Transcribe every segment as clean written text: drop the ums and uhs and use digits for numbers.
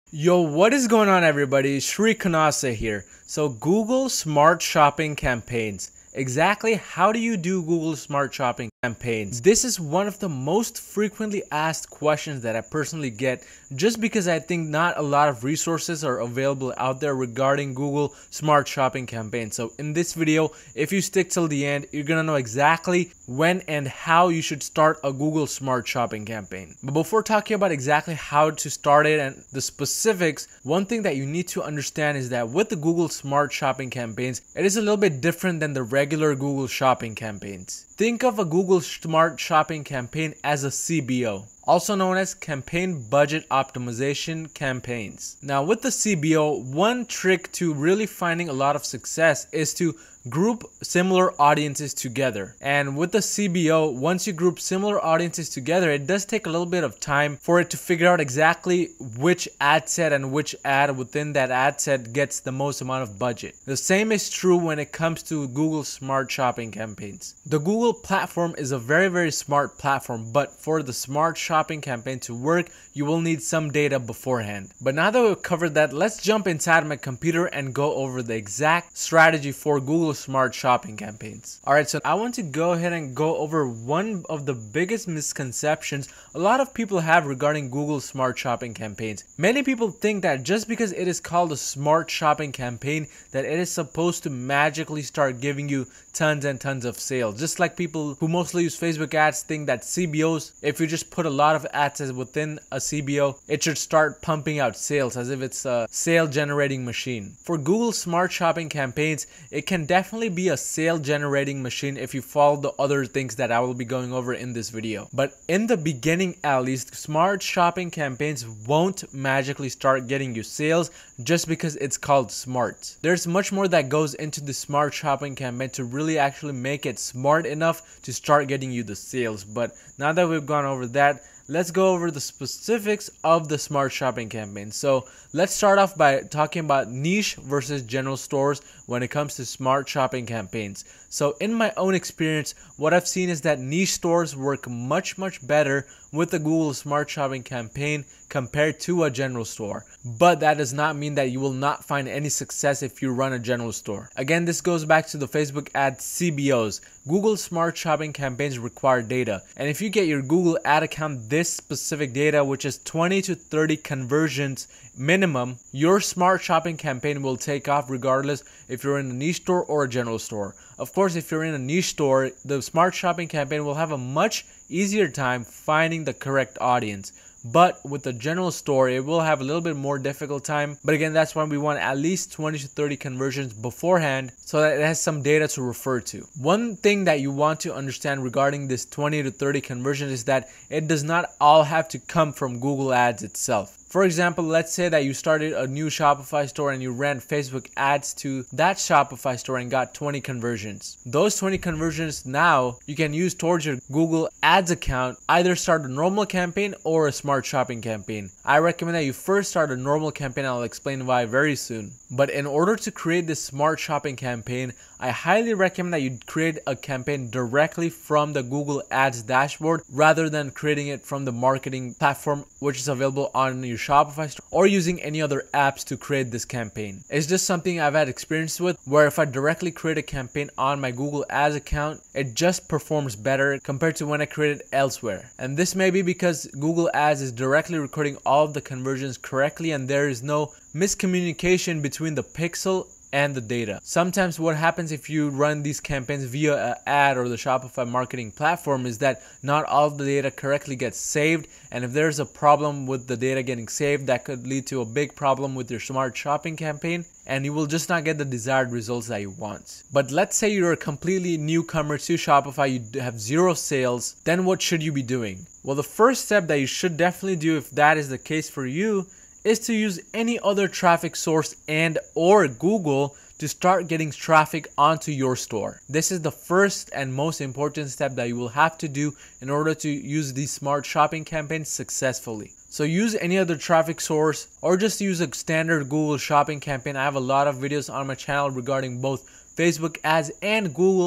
Yo, what is going on everybody? Shri Kanasa here. So Google Smart Shopping campaigns. Exactly how do you do Google Smart Shopping campaigns? This is one of the most frequently asked questions that I personally get just because I think not a lot of resources are available out there regarding Google Smart Shopping campaigns. So in this video, if you stick till the end, you're gonna know exactly when and how you should start a Google Smart Shopping campaign. But before talking about exactly how to start it and the specifics, one thing that you need to understand is that with the Google Smart Shopping campaigns, it is a little bit different than the regular Google Shopping campaigns. Think of a Google Smart Shopping campaign as a CBO, also known as Campaign Budget Optimization campaigns. Now with the CBO, one trick to really finding a lot of success is to group similar audiences together. And with the CBO, once you group similar audiences together, it does take a little bit of time for it to figure out exactly which ad set and which ad within that ad set gets the most amount of budget. The same is true when it comes to Google Smart Shopping campaigns. The Google platform is a very smart platform, but for the Smart Shopping campaign to work, you will need some data beforehand. But now that we've covered that, let's jump inside my computer and go over the exact strategy for Google Smart Shopping campaigns. Alright, so I want to go ahead and go over one of the biggest misconceptions a lot of people have regarding Google Smart Shopping campaigns. Many people think that just because it is called a Smart Shopping campaign, that it is supposed to magically start giving you tons and tons of sales. Just like people who mostly use Facebook ads think that CBOs, if you just put a lot of ads within a CBO, it should start pumping out sales as if it's a sale generating machine. For Google Smart Shopping campaigns, it can definitely be a sale generating machine if you follow the other things that I will be going over in this video. But in the beginning at least, Smart Shopping campaigns won't magically start getting you sales just because it's called smart. There's much more that goes into the Smart Shopping campaign to really actually make it smart enough to start getting you the sales. But now that we've gone over that, let's go over the specifics of the Smart Shopping campaign. So let's start off by talking about niche versus general stores when it comes to Smart Shopping campaigns. So in my own experience, what I've seen is that niche stores work much better with the Google Smart Shopping campaign compared to a general store. But that does not mean that you will not find any success if you run a general store. Again, this goes back to the Facebook ad CBOs. Google Smart Shopping campaigns require data. And if you get your Google ad account this specific data, which is 20 to 30 conversions minimum, your Smart Shopping campaign will take off regardless if you're in a niche store or a general store. Of course, if you're in a niche store, the Smart Shopping campaign will have a much easier time finding the correct audience. But with the general store, it will have a little bit more difficult time. But again, that's why we want at least 20 to 30 conversions beforehand so that it has some data to refer to. One thing that you want to understand regarding this 20 to 30 conversions is that it does not all have to come from Google Ads itself. For example, let's say that you started a new Shopify store and you ran Facebook ads to that Shopify store and got 20 conversions. Those 20 conversions now you can use towards your Google Ads account. Either start a normal campaign or a Smart Shopping campaign. I recommend that you first start a normal campaign. I'll explain why very soon. But in order to create this Smart Shopping campaign, I highly recommend that you create a campaign directly from the Google Ads dashboard rather than creating it from the marketing platform which is available on your Shopify store or using any other apps to create this campaign. It's just something I've had experience with, where if I directly create a campaign on my Google Ads account, it just performs better compared to when I create it elsewhere. And this may be because Google Ads is directly recording all of the conversions correctly and there is no miscommunication between the pixel and the data. Sometimes what happens if you run these campaigns via an ad or the Shopify marketing platform is that not all of the data correctly gets saved, and if there's a problem with the data getting saved, that could lead to a big problem with your Smart Shopping campaign and you will just not get the desired results that you want. But let's say you're a completely newcomer to Shopify, you have zero sales, then what should you be doing? Well, the first step that you should definitely do if that is the case for you is to use any other traffic source and or Google to start getting traffic onto your store. This is the first and most important step that you will have to do in order to use these Smart Shopping campaigns successfully. So use any other traffic source or just use a standard Google Shopping campaign. I have a lot of videos on my channel regarding both Facebook ads and Google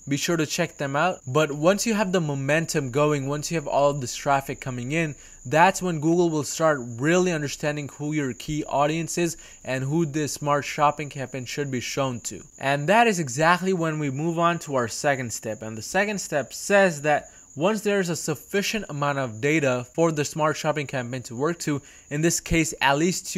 be sure to check them out. But once you have the momentum going, once you have all of this traffic coming in, that's when Google will start really understanding who your key audience is and who this smart shopping campaign should be shown to. And that is exactly when we move on to our second step. And the second step says that once there's a sufficient amount of data for the smart shopping campaign to work to, in this case at least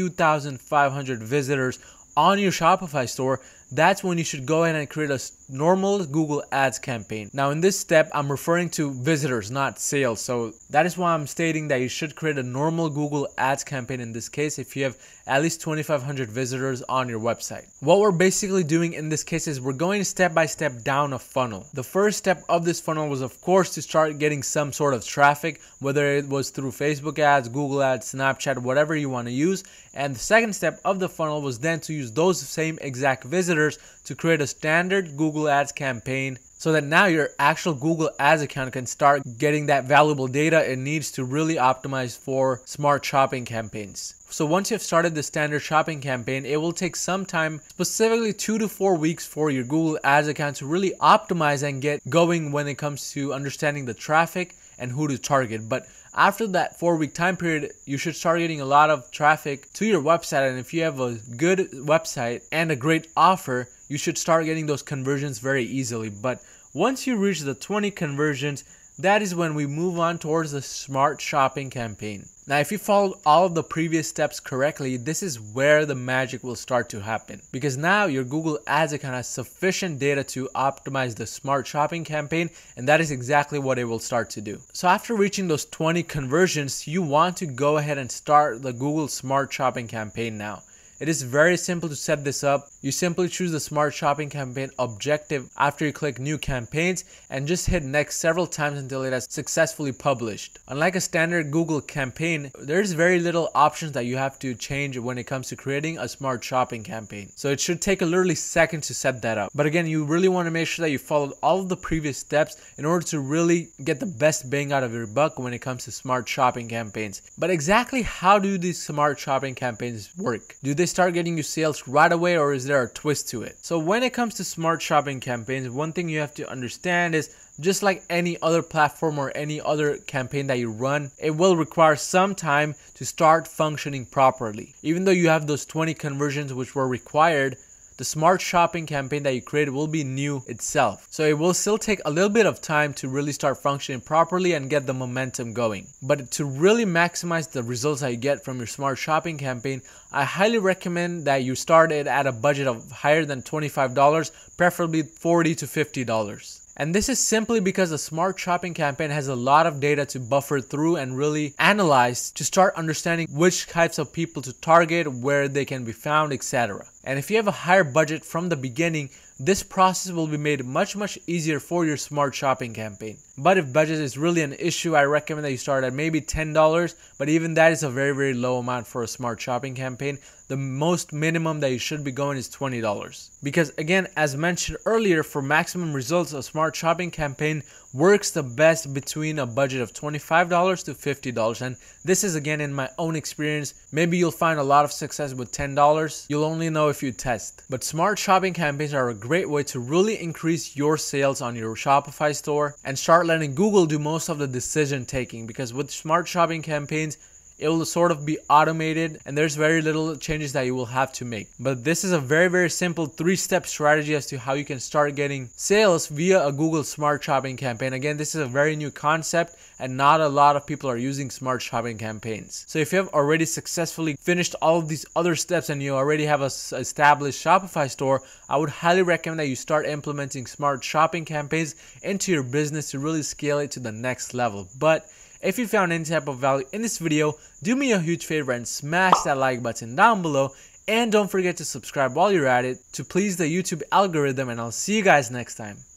2,500 visitors on your Shopify store, that's when you should go ahead and create a normal Google Ads campaign. Now in this step, I'm referring to visitors, not sales. So that is why I'm stating that you should create a normal Google Ads campaign in this case if you have at least 2,500 visitors on your website. What we're basically doing in this case is we're going step by step down a funnel. The first step of this funnel was of course to start getting some sort of traffic, whether it was through Facebook ads, Google ads, Snapchat, whatever you want to use. And the second step of the funnel was then to use those same exact visitors to create a standard Google Ads campaign, so that now your actual Google Ads account can start getting that valuable data it needs to really optimize for smart shopping campaigns. So once you've started the standard shopping campaign, it will take some time, specifically 2 to 4 weeks, for your Google Ads account to really optimize and get going when it comes to understanding the traffic and who to target. But after that 4-week time period, you should start getting a lot of traffic to your website. And if you have a good website and a great offer, you should start getting those conversions very easily. But once you reach the 20 conversions, that is when we move on towards the smart shopping campaign. Now, if you followed all of the previous steps correctly, this is where the magic will start to happen, because now your Google Ads account has sufficient data to optimize the smart shopping campaign, and that is exactly what it will start to do. So after reaching those 20 conversions, you want to go ahead and start the Google Smart Shopping campaign now. It is very simple to set this up. You simply choose the Smart Shopping campaign objective after you click New Campaigns and just hit Next several times until it has successfully published. Unlike a standard Google campaign, there's very little options that you have to change when it comes to creating a Smart Shopping campaign. So it should take literally seconds to set that up. But again, you really want to make sure that you followed all of the previous steps in order to really get the best bang out of your buck when it comes to Smart Shopping campaigns. But exactly how do these Smart Shopping campaigns work? Do they start getting you sales right away, or is there a twist to it? So when it comes to smart shopping campaigns, one thing you have to understand is, just like any other platform or any other campaign that you run, it will require some time to start functioning properly. Even though you have those 20 conversions which were required, the smart shopping campaign that you created will be new itself. So it will still take a little bit of time to really start functioning properly and get the momentum going. But to really maximize the results that you get from your smart shopping campaign, I highly recommend that you start it at a budget of higher than $25, preferably $40 to $50. And this is simply because the smart shopping campaign has a lot of data to buffer through and really analyze to start understanding which types of people to target, where they can be found, etc. And if you have a higher budget from the beginning, this process will be made much easier for your smart shopping campaign. But if budget is really an issue, I recommend that you start at maybe $10, but even that is a very low amount for a smart shopping campaign. The most minimum that you should be going is $20. Because again, as mentioned earlier, for maximum results, a smart shopping campaign works the best between a budget of $25 to $50. And this is again in my own experience. Maybe you'll find a lot of success with $10. You'll only know if you test. But smart shopping campaigns are a great way to really increase your sales on your Shopify store and start letting Google do most of the decision taking, because with smart shopping campaigns, it will sort of be automated and there's very little changes that you will have to make. But this is a very simple 3-step strategy as to how you can start getting sales via a Google Smart Shopping campaign. Again, this is a very new concept and not a lot of people are using smart shopping campaigns. So if you have already successfully finished all of these other steps and you already have an established Shopify store, I would highly recommend that you start implementing smart shopping campaigns into your business to really scale it to the next level. But if you found any type of value in this video, do me a huge favor and smash that like button down below. And don't forget to subscribe while you're at it to please the YouTube algorithm, and I'll see you guys next time.